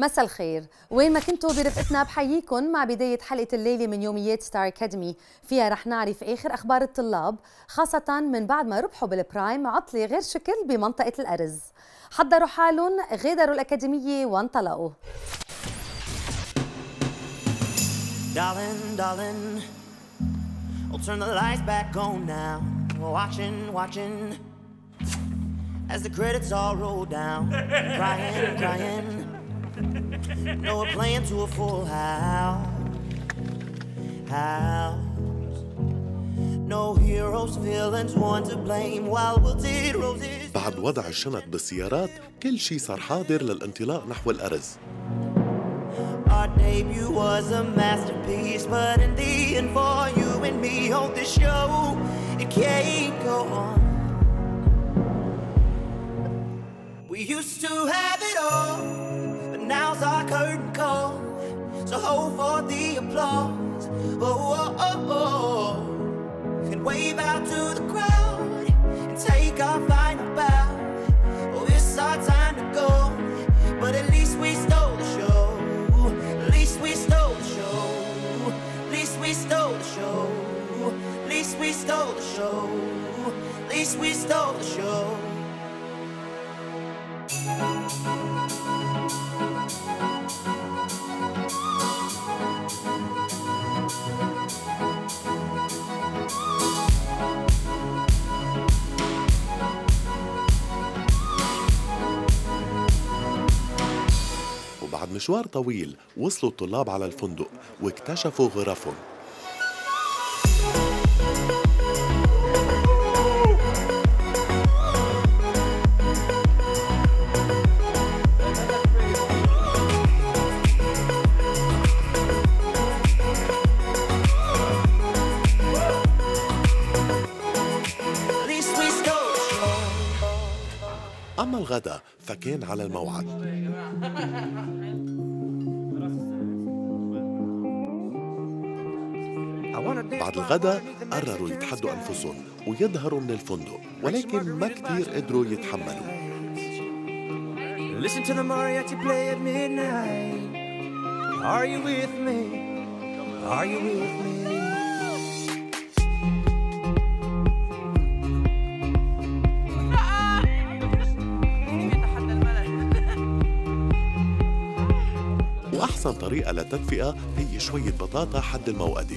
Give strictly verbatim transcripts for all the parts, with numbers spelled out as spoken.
مساء الخير، وين ما كنتوا برفقتنا بحييكم مع بداية حلقة الليلة من يوميات ستار أكاديمي، فيها رح نعرف آخر أخبار الطلاب خاصة من بعد ما ربحوا بالبرايم عطلة غير شكل بمنطقة الأرز. حضروا حالهم، غادروا الأكاديمية وانطلقوا. Darling, darling, I'll turn the lights back on now. We're watching, watching as the credits all roll down. Crying, crying. No, we're playing to a full house. House. No heroes, villains, one to blame. While wilted roses. بعد وضع الشنط بالسيارات كل شيء صار حاضر للانطلاق نحو الأرز. Our debut was a masterpiece, but in the end, for you and me, on this show, it can't go on. We used to have it all, but now's our curtain call. So hold for the applause, oh, oh, oh, oh. And wave out to the crowd and take our final bow. Oh, it's our time to go, but at least we stole the show. At least we stole the show. At least we stole the show. At least we stole the show. At least we stole the show. وبعد مشوار طويل وصلوا الطلاب على الفندق واكتشفوا غرفهم. أما الغداء فكان على الموعد. بعد الغداء قرروا يتحدوا أنفسهم ويظهروا من الفندق، ولكن ما كتير قدروا يتحملوا. Listen to the mariachi play at midnight. Are you with me? Are you with me? وأحسن طريقة للتدفئة هي شوية بطاطا حد الموقدة.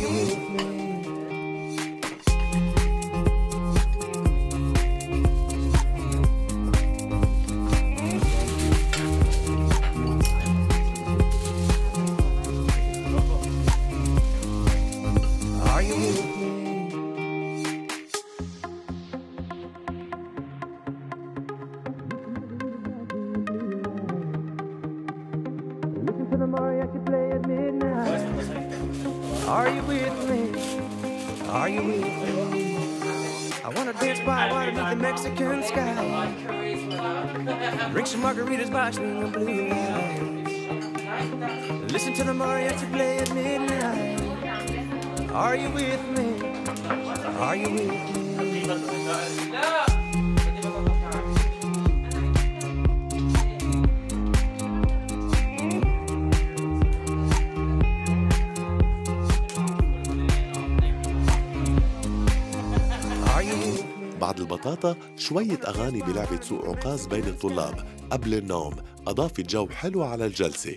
Are you with me? Are you with me? I wanna dance by water beneath the Mexican sky. Drink some margaritas by swinging blue lights. Listen to the mariachi play at midnight. Are you with me? Are you with me? بعد البطاطا شوية أغاني بلعبة سوق عكاظ بين الطلاب قبل النوم أضافت جو حلو على الجلسة.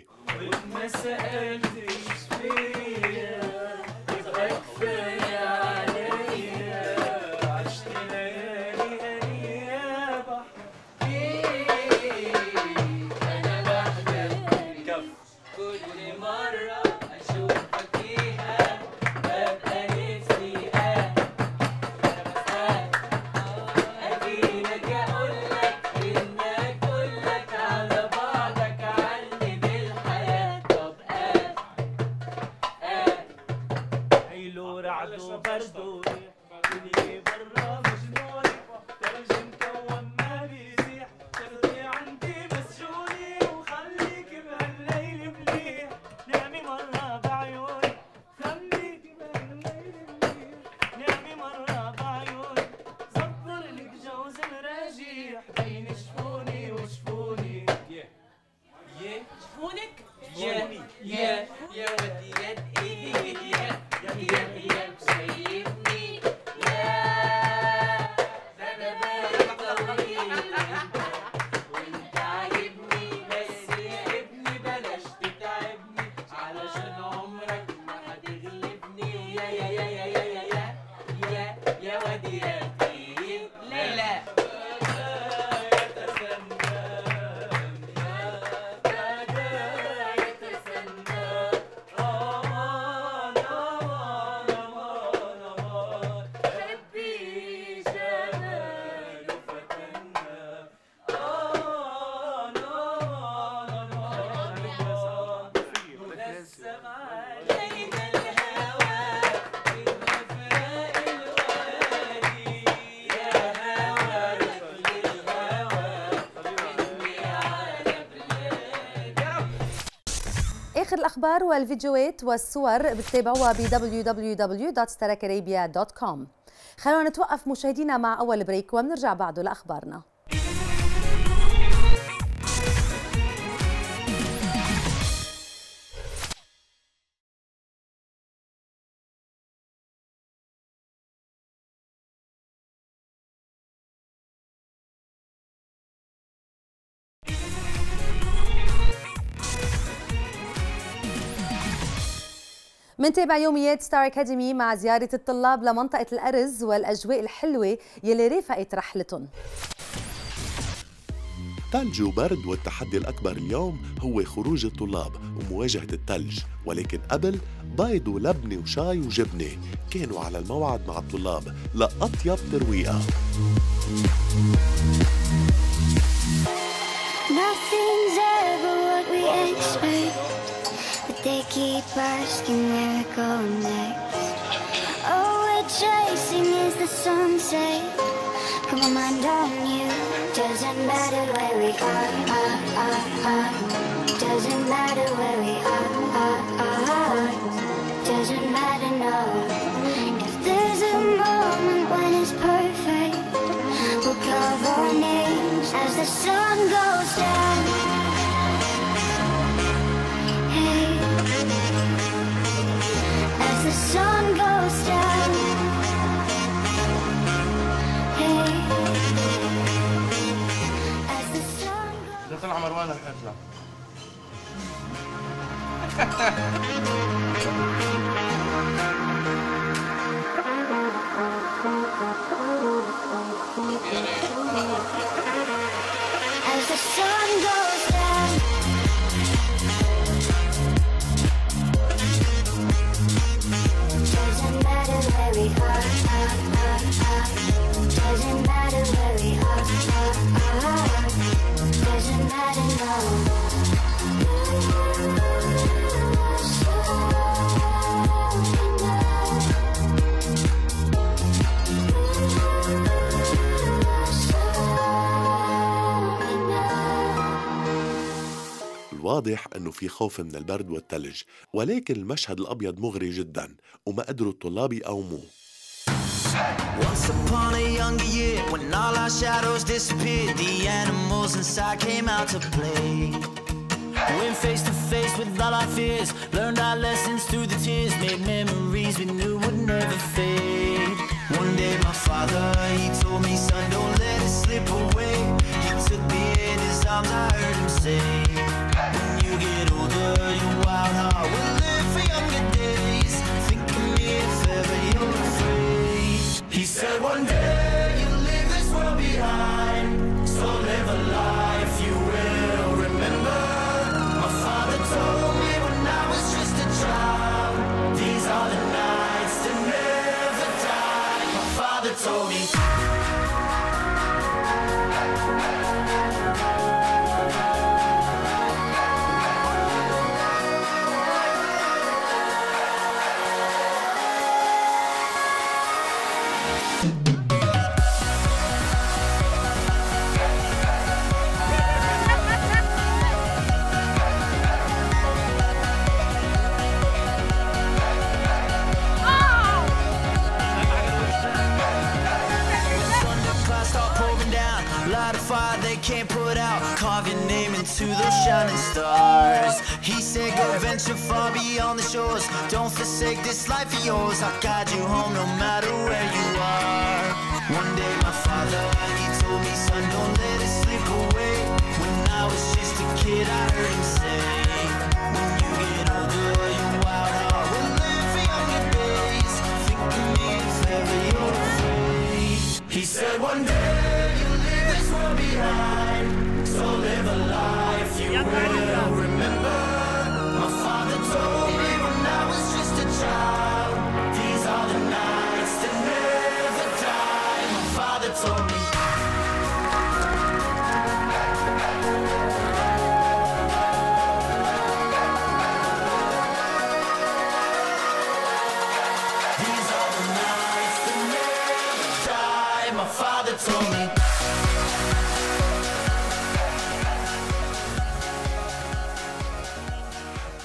الأخبار والفيديوهات والصور بتتابعوها ب دبليو دبليو دبليو دوت ستار أكاديميا دوت كوم. خلونا نتوقف مشاهدينا مع أول بريك وبنرجع بعده لأخبارنا. منتابع يوميات ستار أكاديمي مع زيارة الطلاب لمنطقة الأرز والأجواء الحلوة يلي رافقت رحلتهم. ثلج وبرد، والتحدي الأكبر اليوم هو خروج الطلاب ومواجهة الثلج، ولكن قبل بيض ولبنة وشاي وجبنة كانوا على الموعد مع الطلاب لأطيب ترويقة. They keep asking where we're going next. All we're chasing is the sunset. Put my mind on you. Doesn't matter where we are, are, are, are. Doesn't matter where we are, are, are. Doesn't matter, no. If there's a moment when it's perfect, we'll carve our names as the sun goes down. The sun goes down. Hey. As the sun goes. ده طلع مروان الحفلة. As the sun goes down. Doesn't matter where we are, are, are, are. Doesn't matter where we are, are, are. Doesn't matter, no. الواضح أنه في خوف من البرد والثلج، ولكن المشهد الأبيض مغري جدا وما قدروا الطلاب يقاوموه. Once upon a younger year, when all our shadows disappeared, the animals inside came out to play. Went face to face with all our fears, learned our lessons through the tears, made memories we knew would never fade. One day my father, he told me, son, don't let it slip away. He took me in his arms, I heard him say, when you get older, your wild heart will live for younger days. Think of me if ever you're afraid. He said one day you'll leave this world behind, so live a life you will remember. My father told me when I was just a child, these are the nights to never die. My father told me. Fire they can't put out, carve your name into those shining stars. He said go venture far beyond the shores, don't forsake this life of yours. I'll guide you home no matter where you are. One day my father, he told me, son, don't let it slip away. When I was just a kid I heard him say, when you get older your wild heart will live for younger days. Think of me if ever you're afraid. He said one day behind, so live a life you will remember. My father told me when I was just a child, these are the nights that never die. My father told me.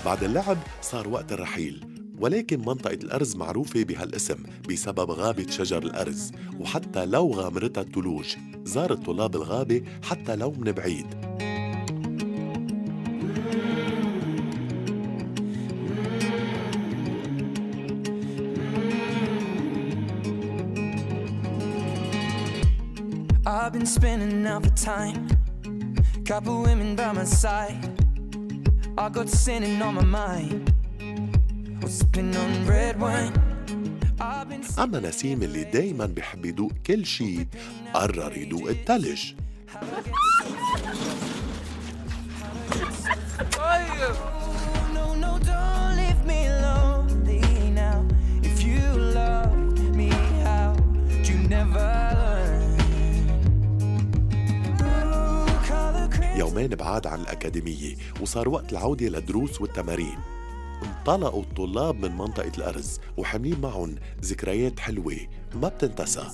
بعد اللعب صار وقت الرحيل، ولكن منطقة الأرز معروفة بهالاسم بسبب غابة شجر الأرز، وحتى لو غامرتها الثلوج زار الطلاب الغابة حتى لو من بعيد. I've been spending out the time, couple women by my side. I got sinning on my mind, was sipping on red wine. أما نسيم اللي دايماً بحب يدوق كل شي قرر يدوق التلج. يومين بعاد عن الأكاديمية وصار وقت العودة للدروس والتمارين. انطلقوا الطلاب من منطقة الأرز وحاملين معهم ذكريات حلوة ما بتنتسى.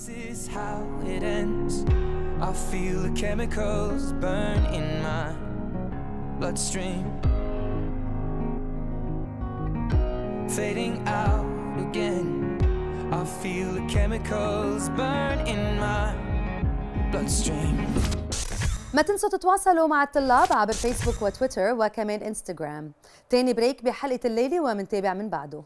ما تنسوا تتواصلوا مع الطلاب عبر فيسبوك وتويتر وكمان انستغرام. تاني بريك بحلقة الليلة ومنتابع من بعده.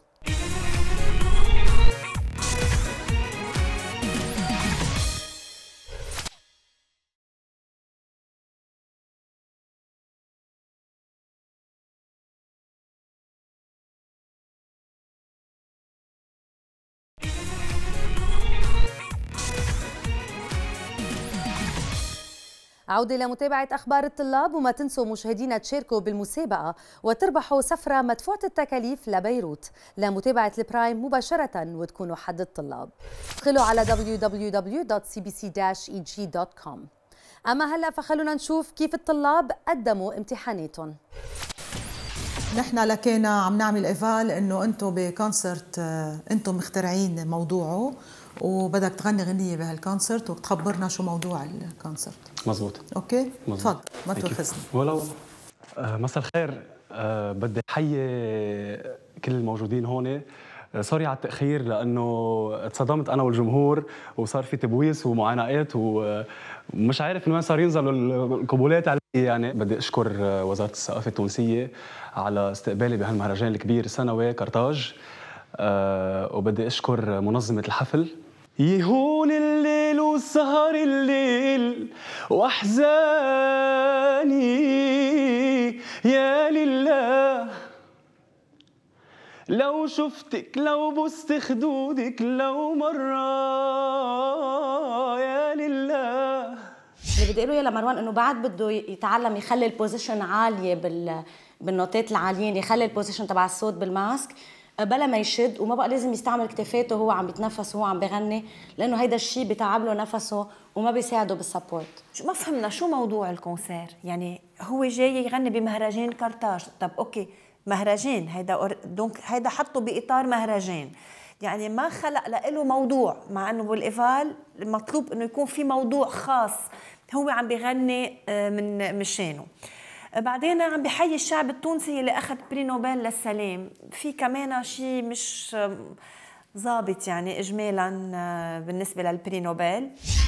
عودة لمتابعة أخبار الطلاب، وما تنسوا مشاهدينا تشاركوا بالمسابقة وتربحوا سفرة مدفوعة التكاليف لبيروت لمتابعة البرايم مباشرة وتكونوا حد الطلاب. ادخلوا على دبليو دبليو دبليو دوت سي بي سي داش اي جي دوت كوم. أما هلأ فخلونا نشوف كيف الطلاب قدموا امتحاناتهم. نحن لكينا عم نعمل إيفال إنه أنتم بكونسرت أنتم مخترعين موضوعه، وبدك تغني غنية بهالكونسرت وتخبرنا شو موضوع الكونسرت. مزبوط. اوكي تفضل ما تواخذني. ولو آه مساء الخير. آه بدي احيي كل الموجودين هون. آه سوري على التاخير لانه اتصدمت انا والجمهور وصار في تبويس ومعانقات ومش عارف من وين صار ينزلوا القبولات علي. يعني بدي اشكر وزاره الثقافه التونسيه على استقبالي بهالمهرجان الكبير السنوي كارتاج. آه وبدي اشكر منظمه الحفل. يهون الليل وسهر الليل واحزاني يا لله، لو شفتك لو بست خدودك لو مرة يا لله. اللي بدي اقوله يا لمروان انه بعد بده يتعلم يخلي البوزيشن عاليه بال بالنوتات العاليين، يخلي البوزيشن تبع الصوت بالماسك بلا ما يشد، وما بقى لازم يستعمل كتفاته وهو عم بيتنفس وهو عم بيغني، لانه هيدا الشيء بيتعب له نفسه وما بيساعده بالسبورت. ما فهمنا شو موضوع الكونسير، يعني هو جاي يغني بمهرجان كارتاج، طب اوكي مهرجان هيدا دونك هيدا حطه باطار مهرجان، يعني ما خلق له موضوع، مع انه بالايفال المطلوب انه يكون في موضوع خاص هو عم بيغني من مشانه. بعدين عم بحيي الشعب التونسي اللي اخذ بري نوبل للسلام. في كمان شيء مش ظابط يعني اجمالا بالنسبه للبري نوبل.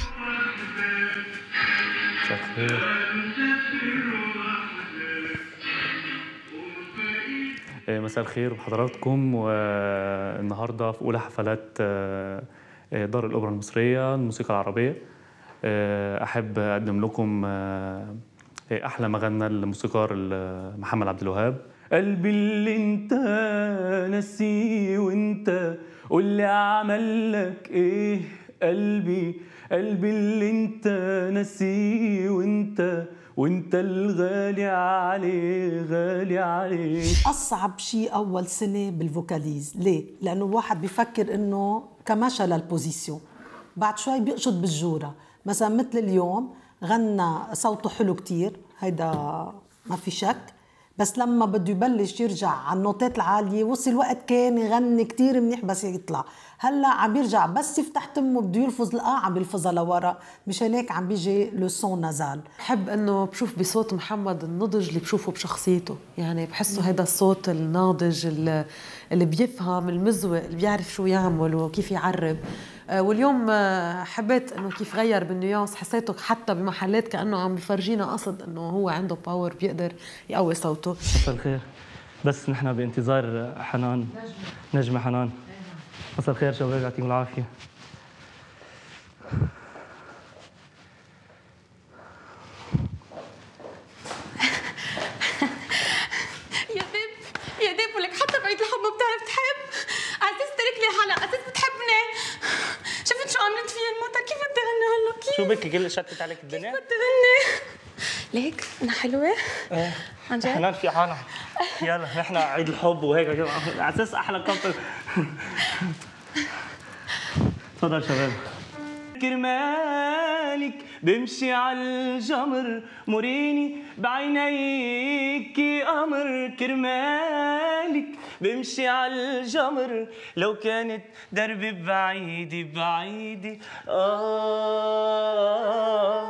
مساء الخير بحضراتكم. والنهارده في اولى حفلات دار الاوبرا المصريه الموسيقى العربيه. احب اقدم لكم احلى ما غنى الموسيقار محمد عبد الوهاب. قلبي اللي انت نسيه وانت قول لي اعمل لك ايه، قلبي قلبي اللي انت نسيه وانت وانت الغالي عليه غالي عليه. اصعب شيء اول سنه بالفوكاليز، ليه؟ لانه الواحد بيفكر انه كمشى للبوزيسيون، بعد شوي بيقشط بالجوره، مثلا مثل اليوم غنى صوته حلو كتير، هيدا ما في شك، بس لما بده يبلش يرجع على النوتات العاليه وصل وقت كان يغني كتير منيح بس يطلع. هلا عم يرجع بس يفتح تمه بده يلفظ الآ عم يلفظها لورا، مشان هيك عم بيجي لو سون نازال. بحب انه بشوف بصوت محمد النضج اللي بشوفه بشخصيته، يعني بحسه هيدا الصوت الناضج اللي, اللي بيفهم المزوق، اللي بيعرف شو يعمل وكيف يعرب. واليوم حبيت انه كيف غير بالنيوانس، حسيته حتى بمحلات كانه عم بفرجينا قصد انه هو عنده باور بيقدر يقوي صوته. مساء الخير، بس نحن بانتظار حنان نجمة حنان. مساء الخير شباب، يعطيكم العافية. يا ديب يا ديب ولك حتى بعيد الحب ما بتعرف تحب. عزيز ترك لي حلقة، عزيز بتحبني. شفت شو عملت فيي الموتى؟ كيف بدي غني هلا؟ كيف؟ شو بك كل شتت عليك الدنيا؟ كيف بدي غني؟ ليك انا حلوة؟ ايه عن جد؟ حنان في حالها. يلا نحن عيد الحب وهيك على اساس احلى كابل. تفضل شباب. كرمالك بمشي على الجمر، مريني بعينيك قمر. كرمالك بمشي على الجمر، لو كانت دربي بعيدة بعيدة آه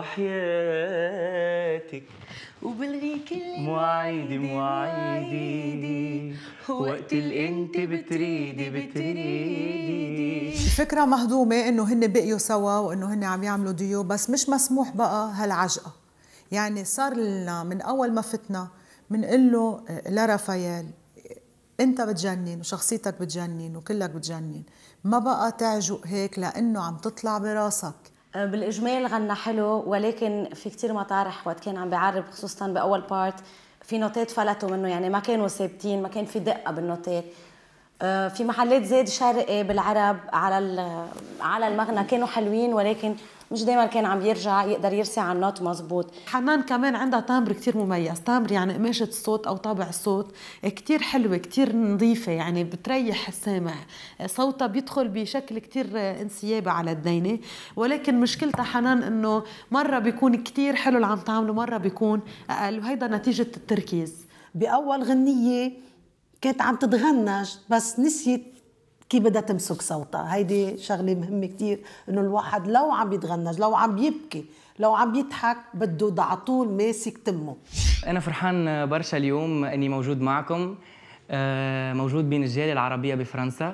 وحياتك وبلغي كل مواعيدي مواعيدي وقت اللي انت بتريدي بتريدي. الفكرة مهضومة انه هن بقيوا سوا وانه هن عم يعملوا ديو، بس مش مسموح بقى هالعجقة. يعني صار لنا من اول ما فتنا بنقول له لرافائيل انت بتجنن وشخصيتك بتجنن وكلك بتجنن، ما بقى تعجق هيك لانه عم تطلع براسك. بالاجمال غنى حلو، ولكن في كتير مطارح وقت كان عم بيعرب خصوصا باول بارت في نوتات فلتوا منه، يعني ما كانوا ثابتين، ما كان في دقه بالنوتات. في محلات زاد شرقي بالعرب على على المغنى كانوا حلوين، ولكن مش دائما كان عم يرجع يقدر يرسي على النوت مزبوط. حنان كمان عندها تامبر كتير مميز، تامبر يعني قماشة الصوت أو طابع الصوت كتير حلوة كتير نظيفة، يعني بتريح السامع. صوتها بيدخل بشكل كتير انسيابي على الدينة، ولكن مشكلتها حنان إنه مرة بيكون كتير حلو اللي عم تعمله، مرة بيكون أقل، وهيدا نتيجة التركيز. بأول غنية كانت عم تتغنج بس نسيت كيف بدها تمسك صوتها. هيدي شغله مهمه كثير، انه الواحد لو عم يتغنج، لو عم يبكي، لو عم يضحك، بده على طول ماسك تمه. انا فرحان برشا اليوم اني موجود معكم، موجود بين الجاليه العربيه بفرنسا.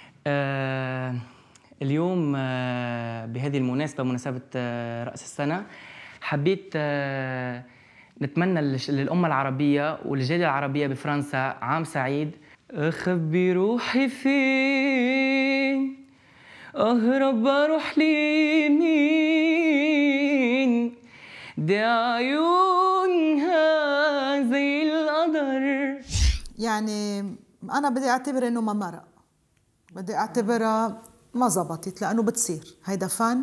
اليوم بهذه المناسبه، مناسبه راس السنه، حبيت نتمنى للامه العربيه والجاليه العربيه بفرنسا عام سعيد. أخبي روحي فين، أهرب أروح لمين، دي عيونها زي القدر. يعني أنا بدي أعتبر إنه ما مرق، بدي أعتبرها ما زبطت، لأنه بتصير هيدا فن،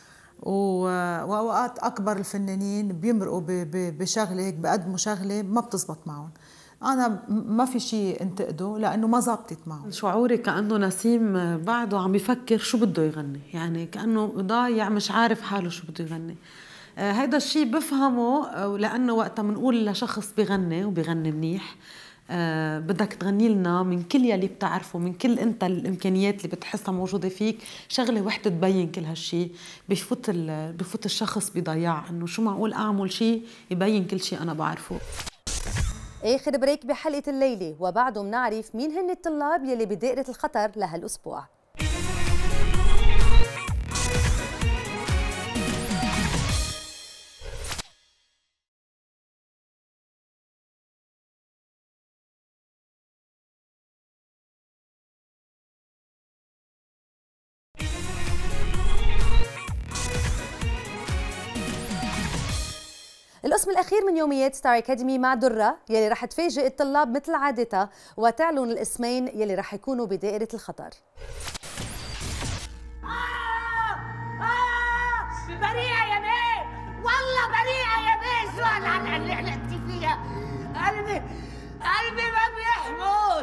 وأوقات أكبر الفنانين بيمرقوا بشغلة هيك، بقدموا شغلة ما بتزبط معهم. أنا ما في شيء انتقده لأنه ما زبطت معه. شعوري كأنه نسيم بعده عم يفكر شو بده يغني، يعني كأنه ضايع مش عارف حاله شو بده يغني. آه هيدا الشيء بفهمه، لأنه وقتها بنقول لشخص بيغني وبيغني منيح، آه بدك تغني لنا من كل يلي بتعرفه، من كل انت الامكانيات اللي بتحسها موجوده فيك، شغله وحده تبين كل هالشيء. بفوت بفوت الشخص بضياع، انه شو معقول اعمل شيء يبين كل شيء انا بعرفه. اخر بريك بحلقه الليله، وبعده بنعرف مين هن الطلاب يلي بدائره الخطر لهالاسبوع. القسم الأخير من يوميات ستار أكاديمي مع درة يلي رح تفاجئ الطلاب مثل عادتها وتعلن الاسمين يلي رح يكونوا بدائرة الخطر. آه آه بريئة يا بيه، والله بريئة يا بيه، شو هالعلقة اللي علقتي فيها؟ قلبي قلبي ما بيحمل.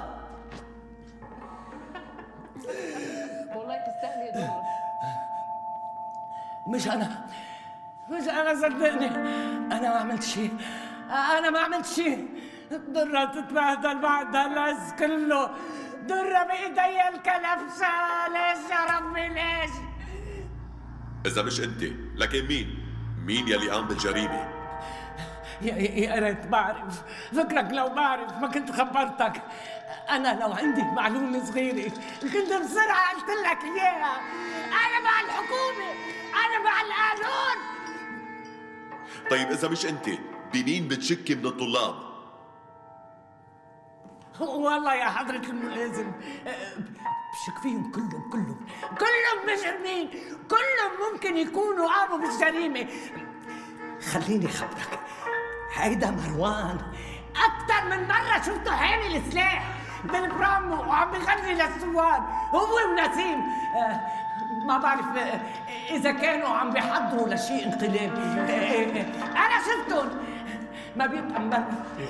والله تستاهلي يا درة. مش أنا مش أنا صدقني، أنا ما عملت شيء، أنا ما عملت شيء، درة تتبهدل بعد هالعز كله. درة بإيدي الكلبشة. ليش يا ربي ليش؟ إذا مش أنت لكن مين؟ مين يلي قام بالجريمة؟ يا يا ريت بعرف، فكرك لو بعرف ما كنت خبرتك. أنا لو عندي معلومة صغيرة كنت بسرعة قلت لك إياها. أنا مع الحكومة، أنا مع القانون. طيب إذا مش أنت، بمين بتشكي من الطلاب؟ والله يا حضرة الملازم بشك فيهم كلهم كلهم كلهم مجرمين، كلهم ممكن يكونوا قاموا بالجريمة. خليني خبرك، هيدا مروان أكثر من مرة شفته حامل سلاح بالبرام وعم بيغني للثوار هو ونسيم. آه ما بعرف آه إذا كانوا عم بيحضروا لشيء انقلاب. آه آه أنا شفتهم ما بيتأملوا.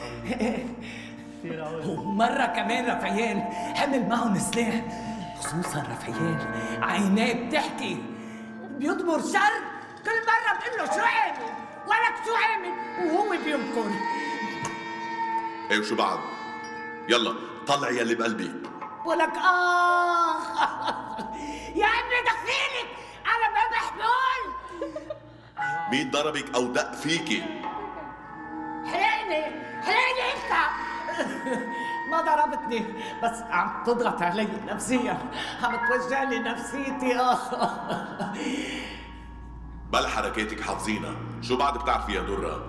ومرة كمان رفيان حمل معهم سلاح، خصوصا رفيان عيناه بتحكي، بيضمر شر. كل مرة بقول له شو عامل؟ ولك شو عامل؟ وهو بينكر. ايه وشو بعد؟ يلا طلعي يلي بقلبي. ولك آخ يا عمي دخيلك، أنا ما بحمل. مين ضربك أو دق فيكي؟ حرقني حرقني أنت. ما ضربتني بس عم تضغط علي نفسيا، عم توجع لي نفسيتي. آخ بل حركاتك حافظينها، شو بعد بتعرفي يا درة؟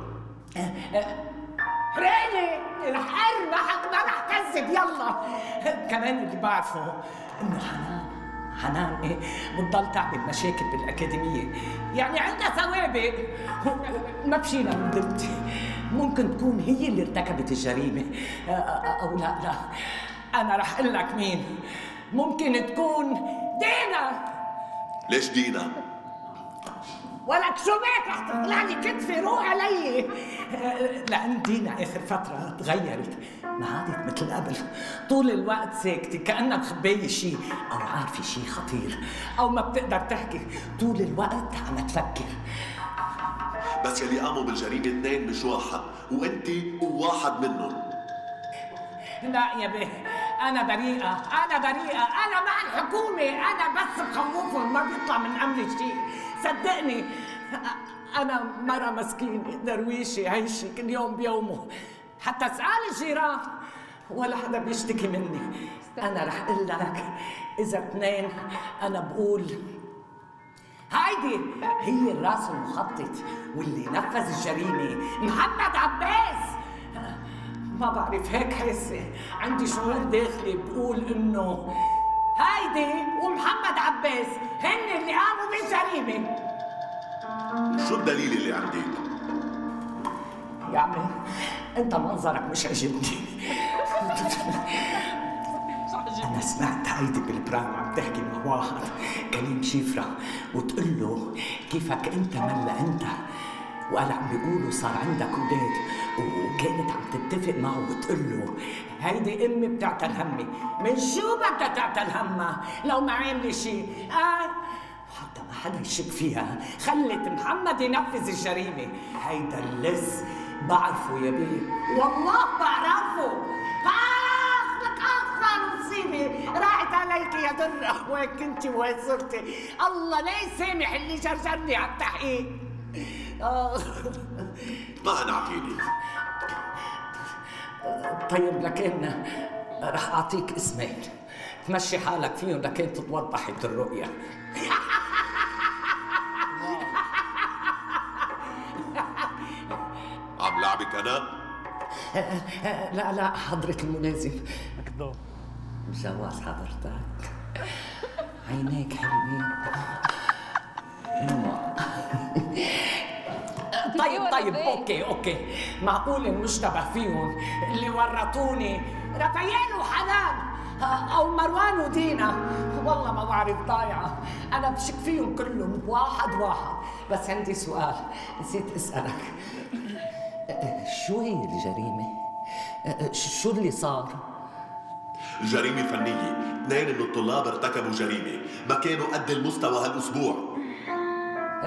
حرقني الحر، ما حد ما رح كذب. يلا كمان اللي بعرفه انه حنان حنان ايه بتضل تعمل مشاكل بالاكاديميه، يعني عندها سوابق. ما بشيلها من دلتي، ممكن تكون هي اللي ارتكبت الجريمه او لا لا انا رح اقول لك مين. ممكن تكون دينا. ليش دينا؟ ولك شو بك رح تطلع لي كتفي روق علي. لأن دينا آخر فترة تغيرت، ما عادت مثل قبل، طول الوقت ساكتة كأنك خباية شيء أو عارفة شيء خطير أو ما بتقدر تحكي، طول الوقت عم تفكر. بس يلي قاموا بالجريمة اثنين مش واحد، وأنت وواحد منهم. لا يا بيه، أنا بريئة، أنا بريئة، أنا مع الحكومة، أنا بس بخوفهم ما بيطلع من أمري شيء، صدقني. أنا مرة مسكينة درويشة عايشة كل يوم بيومه، حتى اسأل الجيران ولا حدا بيشتكي مني. أنا رح أقول لك إذا اثنين، أنا بقول هيدي هي الراس المخطط واللي نفذ الجريمة، محمد عباس. ما بعرف هيك حاسة، عندي شعور داخلي بقول إنه هيدي ومحمد عباس هن اللي قاموا بالجريمة. شو الدليل اللي عندك؟ يا عمي أنت منظرك مش عجبني. أنا سمعت هيدي بالبرام عم تحكي مع واحد كليم شفرة وتقول له كيفك أنت ملا أنت، وقال عم بيقولوا صار عندك أولاد، وكانت عم تتفق معه وتقول له هيدي أمي بتعتل همي. من شو بدها تعتل همها لو ما عاملة شيء؟ آه حتى ما حدا يشك فيها، خلت محمد ينفذ الجريمة. هيدا اللص بعرفه يا بيه، والله بعرفه. آخ لك آخ مصيبة راحت عليك يا درة، وين كنتي وين صرتي؟ الله لا يسامح اللي جرجرني على التحقيق. آه ما نعطيني. طيب لكن رح أعطيك اسمين تمشي حالك فيهم لكن تتوضحت الرؤية. عم لعبك أنا؟ لا لا حضرة الملازم، مجوز حضرتك، عينيك حلوين. طيب طيب اوكي اوكي، معقول المشتبه فيهم اللي ورطوني رفيان وحنان او مروان ودينا؟ والله ما بعرف ضايعه، انا بشك فيهم كلهم واحد واحد. بس عندي سؤال نسيت اسالك، شو هي الجريمه؟ شو اللي صار؟ جريمه فنيه، اثنين من الطلاب ارتكبوا جريمه، ما كانوا قد المستوى هالاسبوع.